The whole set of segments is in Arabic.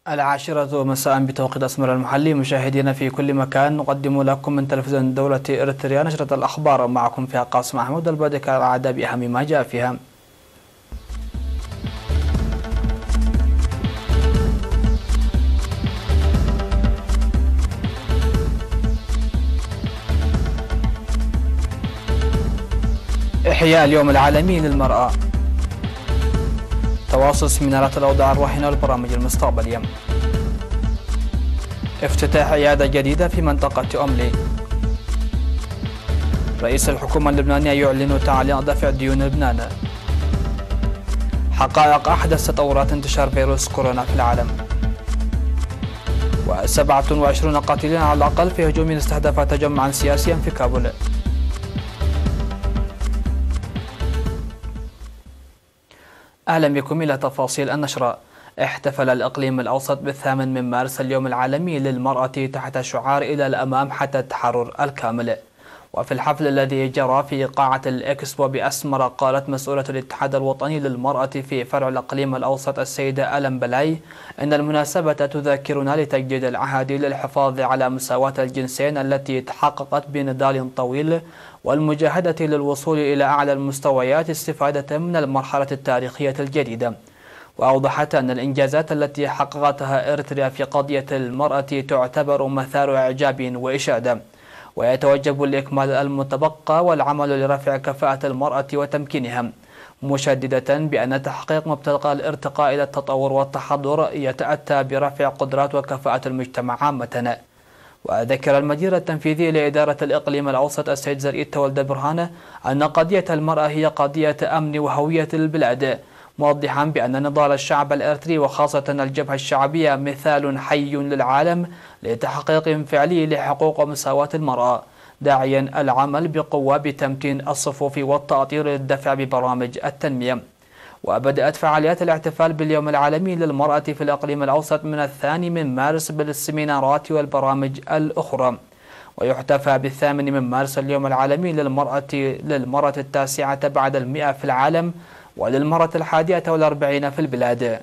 العاشرة مساء بتوقيت أسمر المحلي. مشاهدينا في كل مكان، نقدم لكم من تلفزيون دولة إريتريا نشرة الأخبار. معكم فيها قاسم محمود. البدء كالعادة بأهم ما جاء فيها. إحياء اليوم العالمي للمرأة، تواصل سيمينارات الأوضاع الراهنة والبرامج المستقبلية، افتتاح عيادة جديدة في منطقة أملي، رئيس الحكومة اللبنانية يعلن تعليق دفع ديون لبنان، حقائق أحدث تطورات انتشار فيروس كورونا في العالم، و27 قتيلا على الأقل في هجوم استهدف تجمعا سياسيا في كابول. أهلا بكم إلى تفاصيل النشرة. احتفل الإقليم الأوسط بالثامن من مارس اليوم العالمي للمرأة تحت شعار إلى الأمام حتى التحرر الكامل. وفي الحفل الذي جرى في قاعة الإكسبو بأسمرة، قالت مسؤولة الاتحاد الوطني للمرأة في فرع الإقليم الأوسط السيدة ألم بلاي إن المناسبة تذكرنا لتجديد العهد للحفاظ على مساواة الجنسين التي تحققت بنضال طويل، والمجاهدة للوصول إلى أعلى المستويات استفادة من المرحلة التاريخية الجديدة. وأوضحت أن الإنجازات التي حققتها إريتريا في قضية المرأة تعتبر مثار إعجاب وإشادة، ويتوجب الإكمال المتبقى والعمل لرفع كفاءة المرأة وتمكينها، مشددة بأن تحقيق مبتغى الارتقاء إلى التطور والتحضر يتأتى برفع قدرات وكفاءة المجتمع عامة. وذكر المدير التنفيذي لإدارة الإقليم الأوسط السيد زرقيت تولد برهان أن قضية المرأة هي قضية أمن وهوية البلاد، موضحا بأن نضال الشعب الإريتري وخاصة الجبهة الشعبية مثال حي للعالم لتحقيق فعلي لحقوق ومساواة المرأة، داعيا العمل بقوة بتمتين الصفوف والتأطير للدفع ببرامج التنمية. وبدأت فعاليات الاحتفال باليوم العالمي للمرأة في الإقليم الأوسط من 2 مارس بالسيمينارات والبرامج الأخرى، ويحتفى بالثامن من مارس اليوم العالمي للمرأة التاسعة بعد 100 في العالم، وللمرة 41 في البلاد.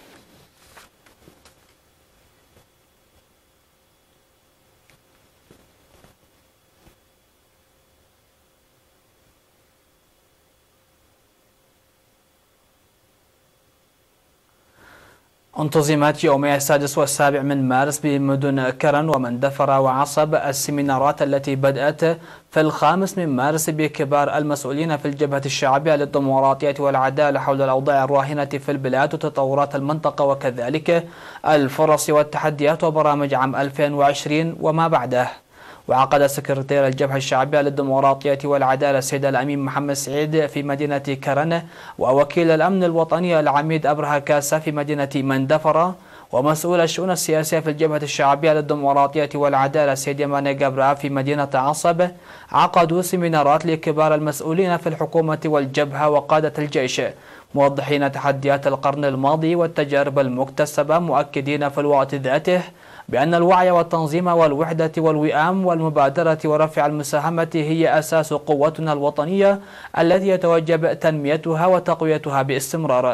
انتظمت يومي 6 و7 من مارس بمدن كرن ومندفر وعصب السيمينارات التي بدأت في 5 من مارس بكبار المسؤولين في الجبهة الشعبية للديمقراطية والعدالة حول الأوضاع الراهنة في البلاد وتطورات المنطقة، وكذلك الفرص والتحديات وبرامج عام 2020 وما بعده. وعقد سكرتير الجبهة الشعبية للديمقراطية والعدالة السيد الأمين محمد سعيد في مدينة كرن، ووكيل الأمن الوطني العميد أبرهة كاسة في مدينة مندفرة، ومسؤول الشؤون السياسية في الجبهة الشعبية للديمقراطية والعدالة السيد يماني جبرا في مدينة عصب، عقدوا سيمينارات لكبار المسؤولين في الحكومة والجبهة وقادة الجيش، موضحين تحديات القرن الماضي والتجارب المكتسبة، مؤكدين في الوقت ذاته بأن الوعي والتنظيم والوحدة والوئام والمبادرة ورفع المساهمة هي أساس قوتنا الوطنية التي يتوجب تنميتها وتقويتها باستمرار.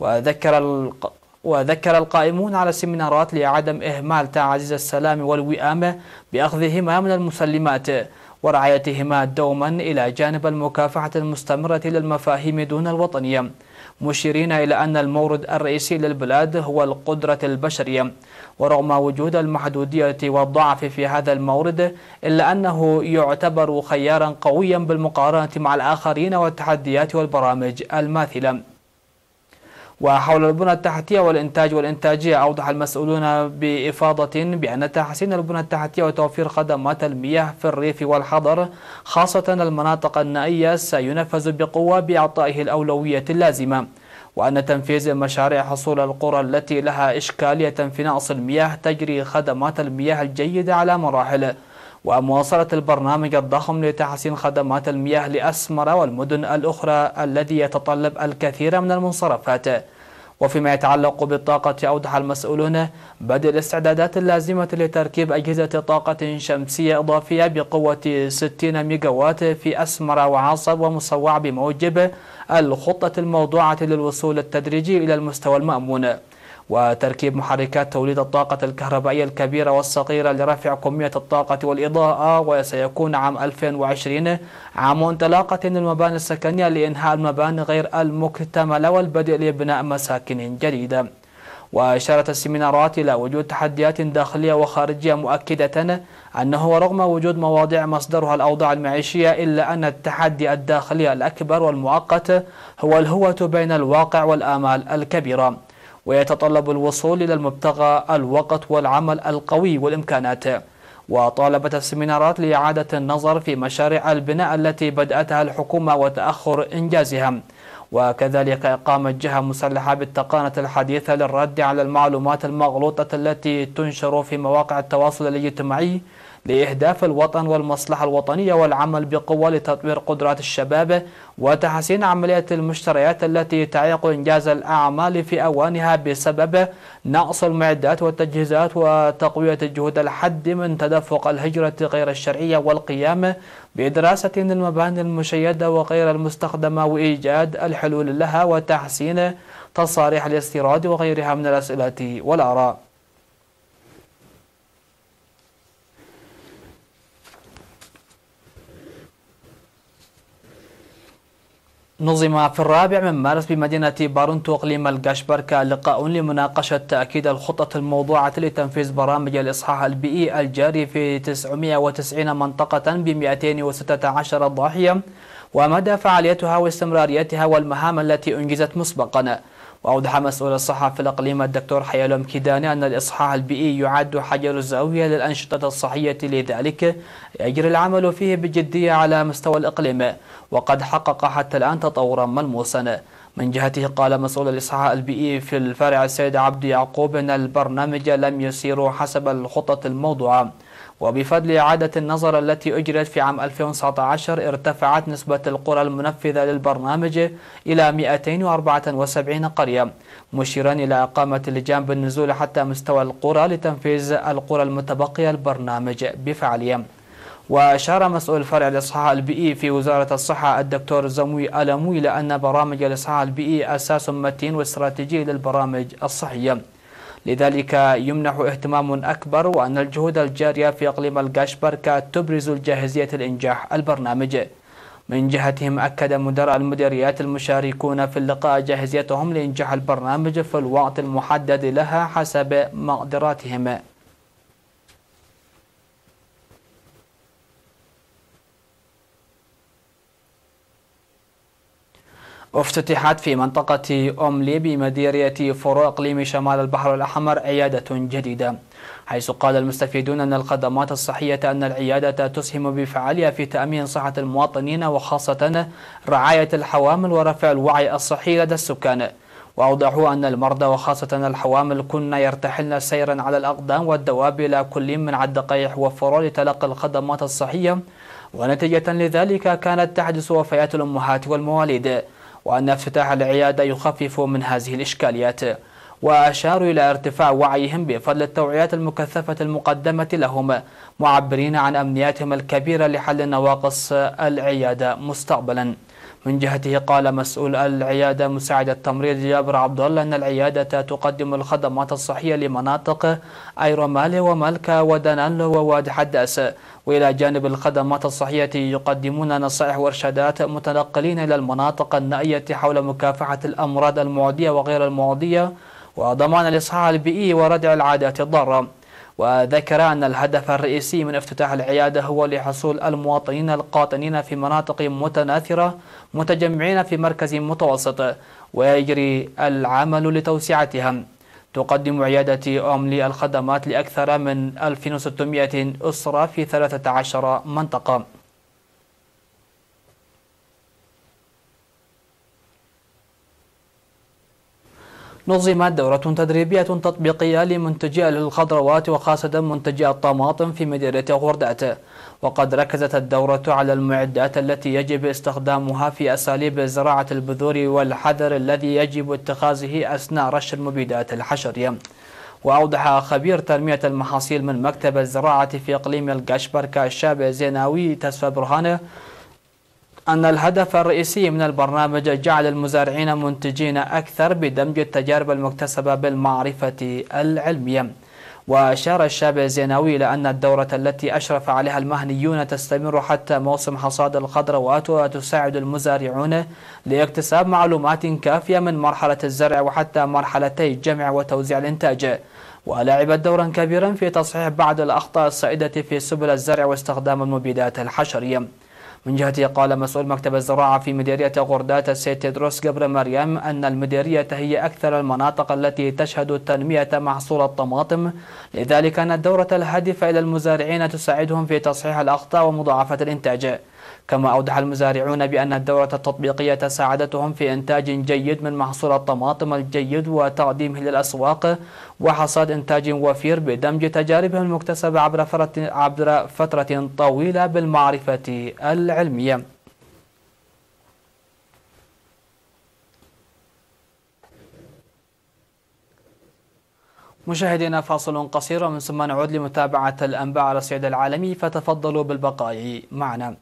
وذكر القائمون على السيمينارات لعدم إهمال تعزيز السلام والوئام بأخذهما من المسلمات ورعايتهما دوما إلى جانب المكافحة المستمرة للمفاهيم دون الوطنية، مشيرين إلى أن المورد الرئيسي للبلاد هو القدرة البشرية، ورغم وجود المحدودية والضعف في هذا المورد إلا أنه يعتبر خيارا قويا بالمقارنة مع الآخرين والتحديات والبرامج الماثلة. وحول البنى التحتية والإنتاج والإنتاجية، أوضح المسؤولون بإفاضة بأن تحسين البنى التحتية وتوفير خدمات المياه في الريف والحضر خاصة المناطق النائية سينفذ بقوة بإعطائه الأولوية اللازمة، وأن تنفيذ مشاريع حصول القرى التي لها إشكالية في نقص المياه تجري خدمات المياه الجيدة على مراحل، ومواصلة البرنامج الضخم لتحسين خدمات المياه لأسمرة والمدن الأخرى الذي يتطلب الكثير من المنصرفات. وفيما يتعلق بالطاقة، أوضح المسؤولون بدء الاستعدادات اللازمة لتركيب أجهزة طاقة شمسية إضافية بقوة 60 ميجاوات في أسمرة وعصب ومصوع بموجب الخطة الموضوعة للوصول التدريجي إلى المستوى المأمون. وتركيب محركات توليد الطاقة الكهربائية الكبيرة والصغيرة لرفع كمية الطاقة والإضاءة. وسيكون عام 2020 عام انطلاقة للمباني السكنية لإنهاء المباني غير المكتملة والبدء لبناء مساكن جديدة. وأشارت السيمينارات إلى وجود تحديات داخلية وخارجية، مؤكدة أنه ورغم وجود مواضيع مصدرها الأوضاع المعيشية إلا أن التحدي الداخلي الأكبر والمؤقت هو الهوة بين الواقع والآمال الكبيرة، ويتطلب الوصول إلى المبتغى الوقت والعمل القوي والإمكانات. وطالبت السيمينارات لإعادة النظر في مشاريع البناء التي بدأتها الحكومة وتأخر إنجازها، وكذلك إقامة جهة مسلحة بالتقنية الحديثة للرد على المعلومات المغلوطة التي تنشر في مواقع التواصل الاجتماعي لإهداف الوطن والمصلحة الوطنية، والعمل بقوة لتطوير قدرات الشباب وتحسين عملية المشتريات التي تعيق إنجاز الأعمال في أوانها بسبب نقص المعدات والتجهيزات، وتقوية جهود الحد من تدفق الهجرة غير الشرعية، والقيام بدراسة المباني المشيدة وغير المستخدمة وإيجاد الحلول لها، وتحسين تصاريح الاستيراد وغيرها من الأسئلة والآراء. نظم في 4 مارس بمدينة بارونتو إقليم القشبركة لقاء لمناقشة تأكيد الخطط الموضوعة لتنفيذ برامج الإصحاح البيئي الجاري في 990 منطقة ب 216 ضاحية، ومدى فعاليتها واستمراريتها والمهام التي أنجزت مسبقا. وأوضح مسؤول الصحة في الإقليم الدكتور حيالوم كيداني أن الإصحاح البيئي يعد حجر الزاوية للأنشطة الصحية، لذلك يجري العمل فيه بجدية على مستوى الإقليم، وقد حقق حتى الآن تطورا ملموسا. من جهته قال مسؤول الإصحاح البيئي في الفرع السيد عبد يعقوب أن البرنامج لم يسير حسب الخطط الموضوعة، وبفضل إعادة النظر التي أجرت في عام 2019 ارتفعت نسبة القرى المنفذة للبرنامج إلى 274 قرية، مشيرا إلى إقامة لجان بالنزول حتى مستوى القرى لتنفيذ القرى المتبقية البرنامج بفعالية. وأشار مسؤول الفرع الإصحاح البيئي في وزارة الصحة الدكتور زموي ألموي إلى أن برامج الإصحاح البيئي أساس متين واستراتيجي للبرامج الصحية، لذلك يمنح اهتمام أكبر، وأن الجهود الجارية في إقليم القشبركة تبرز الجاهزية لإنجاح البرنامج. من جهتهم أكد مدراء المديريات المشاركون في اللقاء جاهزيتهم لإنجاح البرنامج في الوقت المحدد لها حسب مقدراتهم. افتتحت في منطقة أوملي بمديرية فورو إقليم شمال البحر الأحمر عيادة جديدة، حيث قال المستفيدون أن الخدمات الصحية أن العيادة تسهم بفعالية في تأمين صحة المواطنين، وخاصة رعاية الحوامل ورفع الوعي الصحي لدى السكان. وأوضحوا أن المرضى وخاصة الحوامل كن يرتحلن سيرا على الأقدام والدواب إلى كل من عالدقيح وفورو لتلقي الخدمات الصحية، ونتيجة لذلك كانت تحدث وفيات الأمهات والمواليد، وأن افتتاح العيادة يخفف من هذه الإشكاليات. وأشاروا إلى ارتفاع وعيهم بفضل التوعيات المكثفة المقدمة لهم، معبرين عن أمنياتهم الكبيرة لحل نواقص العيادة مستقبلا. من جهته قال مسؤول العيادة مساعد التمريض جابر عبد الله أن العيادة تقدم الخدمات الصحية لمناطق أيرومالي ومالكا ودنالو ووادي حداس، وإلى جانب الخدمات الصحية يقدمون نصائح وإرشادات متنقلين إلى المناطق النائية حول مكافحة الأمراض المعدية وغير المعدية وضمان الإصحاح البيئي وردع العادات الضارة. وذكر أن الهدف الرئيسي من افتتاح العيادة هو لحصول المواطنين القاطنين في مناطق متناثرة متجمعين في مركز متوسط، ويجري العمل لتوسعتها. تقدم عيادة أوملي الخدمات لأكثر من 1600 أسرة في 13 منطقة. نظمت دورة تدريبية تطبيقية لمنتجي الخضروات وخاصة منتجي الطماطم في مدينة غردات، وقد ركزت الدورة على المعدات التي يجب استخدامها في أساليب زراعة البذور والحذر الذي يجب اتخاذه أثناء رش المبيدات الحشرية. وأوضح خبير تنمية المحاصيل من مكتب الزراعة في إقليم القشبركة الشاب زيناوي تسفى برهانه أن الهدف الرئيسي من البرنامج جعل المزارعين منتجين أكثر بدمج التجارب المكتسبة بالمعرفة العلمية. وأشار الشاب الزيناوي إلى أن الدورة التي أشرف عليها المهنيون تستمر حتى موسم حصاد الخضروات وتساعد المزارعون لاكتساب معلومات كافية من مرحلة الزرع وحتى مرحلتي جمع وتوزيع الإنتاج. ولعبت دورا كبيرا في تصحيح بعض الأخطاء السائدة في سبل الزرع واستخدام المبيدات الحشرية. من جهته قال مسؤول مكتب الزراعة في مديرية غردات السيد تدروس قبر مريم أن المديرية هي أكثر المناطق التي تشهد تنمية محصول الطماطم، لذلك أن الدورة الهادفة إلى المزارعين تساعدهم في تصحيح الأخطاء ومضاعفة الإنتاج. كما أوضح المزارعون بأن الدورة التطبيقية ساعدتهم في إنتاج جيد من محصول الطماطم الجيد وتقديمه للأسواق وحصاد إنتاج وفير بدمج تجاربهم المكتسبة عبر فترة طويلة بالمعرفة العلمية. مشاهدينا، فاصل قصير ومن ثم نعود لمتابعة الأنباء على الصعيد العالمي، فتفضلوا بالبقاء معنا.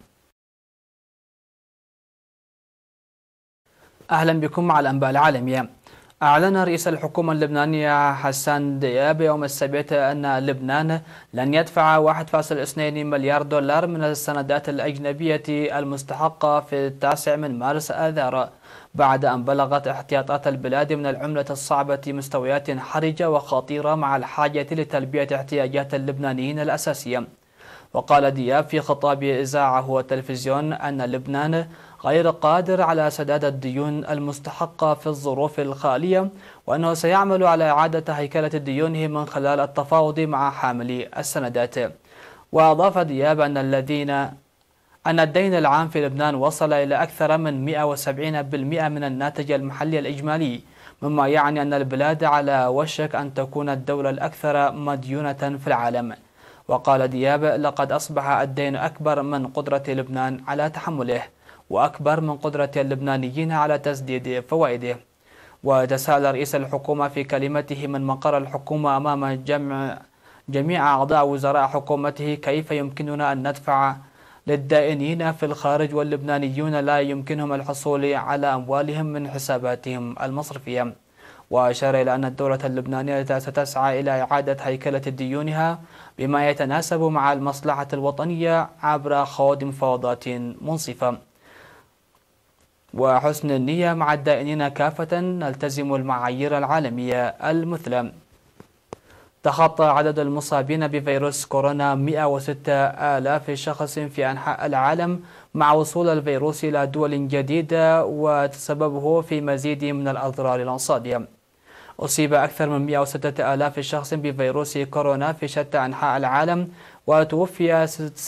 أهلا بكم مع الأنباء العالمية. أعلن رئيس الحكومة اللبنانية حسان دياب يوم السبت أن لبنان لن يدفع 1.2 مليار دولار من السندات الأجنبية المستحقة في 9 مارس آذار، بعد أن بلغت احتياطات البلاد من العملة الصعبة مستويات حرجة وخطيرة مع الحاجة لتلبية احتياجات اللبنانيين الأساسية. وقال دياب في خطاب إذاعة والتلفزيون أن لبنان غير قادر على سداد الديون المستحقة في الظروف الحالية، وأنه سيعمل على إعادة هيكلة ديونه من خلال التفاوض مع حاملي السندات. وأضاف دياب أن الدين العام في لبنان وصل إلى أكثر من 170% من الناتج المحلي الإجمالي، مما يعني أن البلاد على وشك أن تكون الدولة الأكثر مديونة في العالم. وقال دياب: لقد أصبح الدين أكبر من قدرة لبنان على تحمله، وأكبر من قدرة اللبنانيين على تسديد فوائده. وتساءل رئيس الحكومة في كلمته من مقر الحكومة أمام جميع أعضاء وزراء حكومته: كيف يمكننا أن ندفع للدائنين في الخارج واللبنانيون لا يمكنهم الحصول على أموالهم من حساباتهم المصرفية. وأشار إلى أن الدولة اللبنانية ستسعى إلى إعادة هيكلة ديونها بما يتناسب مع المصلحة الوطنية عبر خوض مفاوضات منصفة وحسن النية مع الدائنين كافة، نلتزم المعايير العالمية المثلى. تخطى عدد المصابين بفيروس كورونا 106,000 شخص في أنحاء العالم مع وصول الفيروس إلى دول جديدة وتسببه في مزيد من الأضرار الأنصادية. أصيب أكثر من 106,000 شخص بفيروس كورونا في شتى أنحاء العالم، وتوفي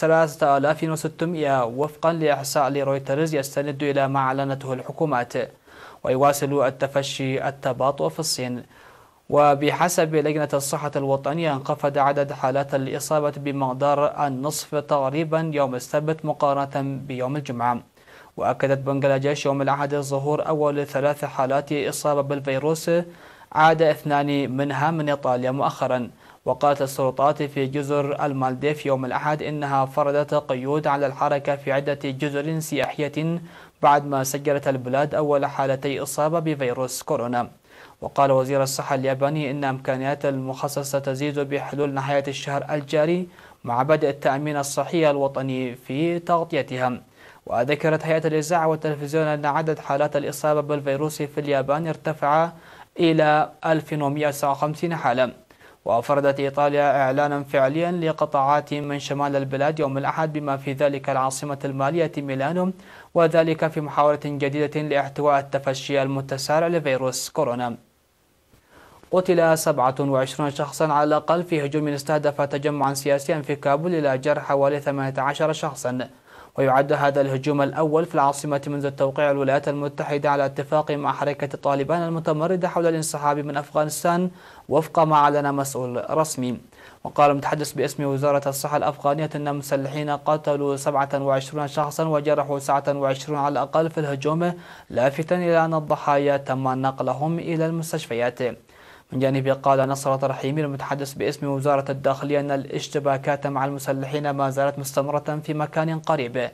3,600 وفقا لإحصاء لرويترز يستند إلى ما أعلنته الحكومات. ويواصل التفشي التباطؤ في الصين. وبحسب لجنة الصحة الوطنية انخفض عدد حالات الإصابة بمقدار النصف تقريبا يوم السبت مقارنة بيوم الجمعة. وأكدت بنغلاديش يوم الأحد ظهور أول 3 حالات إصابة بالفيروس، عاد 2 منها من إيطاليا مؤخرا. وقالت السلطات في جزر المالديف يوم الأحد إنها فرضت قيود على الحركة في عدة جزر سياحية بعد ما سجلت البلاد أول حالتي إصابة بفيروس كورونا. وقال وزير الصحة الياباني إن إمكانيات المخصصة تزيد بحلول نهاية الشهر الجاري مع بدء التأمين الصحي الوطني في تغطيتها. وذكرت هيئة الإذاعة والتلفزيون أن عدد حالات الإصابة بالفيروس في اليابان ارتفع إلى 1159 حالة. وأفردت إيطاليا إعلانا فعليا لقطاعات من شمال البلاد يوم الأحد بما في ذلك العاصمة المالية ميلانو، وذلك في محاولة جديدة لاحتواء التفشي المتسارع لفيروس كورونا. قتل 27 شخصا على الأقل في هجوم استهدف تجمعا سياسيا في كابول، إلى جرح حوالي 18 شخصا. ويعد هذا الهجوم الأول في العاصمة منذ توقيع الولايات المتحدة على اتفاق مع حركة طالبان المتمردة حول الانسحاب من أفغانستان وفق ما أعلن مسؤول رسمي. وقال متحدث باسم وزارة الصحة الأفغانية أن مسلحين قتلوا 27 شخصا وجرحوا 29 على الأقل في الهجوم، لافتا إلى أن الضحايا تم نقلهم إلى المستشفيات. من جانبه قال نصرة رحيمي المتحدث باسم وزارة الداخلية أن الاشتباكات مع المسلحين ما زالت مستمرة في مكان قريب.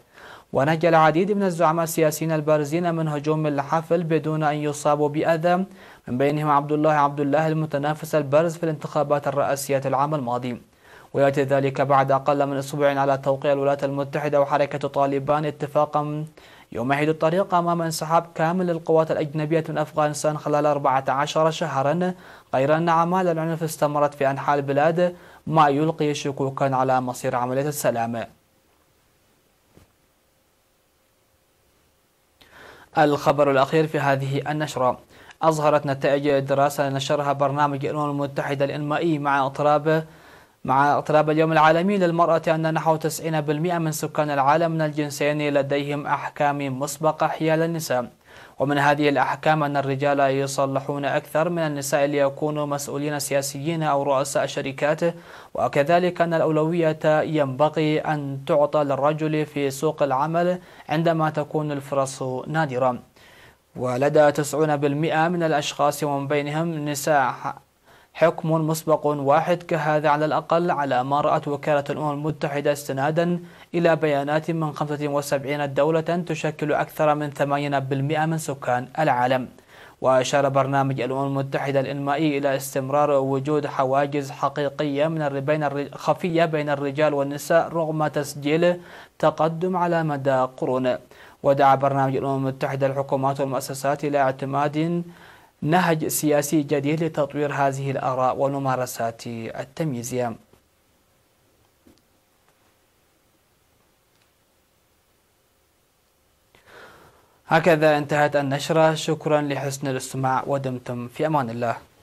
ونجى العديد من الزعماء السياسيين البارزين من هجوم الحفل بدون أن يصابوا بأذى، من بينهم عبد الله المتنافس البارز في الانتخابات الرئاسية العام الماضي. ويأتي ذلك بعد أقل من أسبوع على توقيع الولايات المتحدة وحركة طالبان اتفاقا يمهد الطريق أمام انسحاب كامل القوات الأجنبية من أفغانستان خلال 14 شهرا، غير أن أعمال العنف استمرت في أنحاء البلاد، ما يلقي شكوكا على مصير عملية السلام. الخبر الأخير في هذه النشرة: أظهرت نتائج دراسة نشرها برنامج الأمم المتحدة الإنمائي مع اقتراب اليوم العالمي للمرأة أن نحو 90% من سكان العالم من الجنسين لديهم أحكام مسبقة حيال النساء، ومن هذه الأحكام أن الرجال يصلحون أكثر من النساء ليكونوا مسؤولين سياسيين أو رؤساء شركات، وكذلك أن الأولوية ينبغي أن تعطى للرجل في سوق العمل عندما تكون الفرص نادرة. ولدى 90% من الأشخاص ومن بينهم نساء حكم مسبق واحد كهذا على الأقل، على ما رأت وكالة الأمم المتحدة استنادا إلى بيانات من 75 دولة تشكل أكثر من 80% من سكان العالم. وأشار برنامج الأمم المتحدة الإنمائي إلى استمرار وجود حواجز حقيقية خفية بين الرجال والنساء رغم تسجيل تقدم على مدى قرون. ودعا برنامج الأمم المتحدة الحكومات والمؤسسات إلى اعتماد نهج سياسي جديد لتطوير هذه الآراء والممارسات التمييزية. هكذا انتهت النشرة، شكرا لحسن الاستماع ودمتم في أمان الله.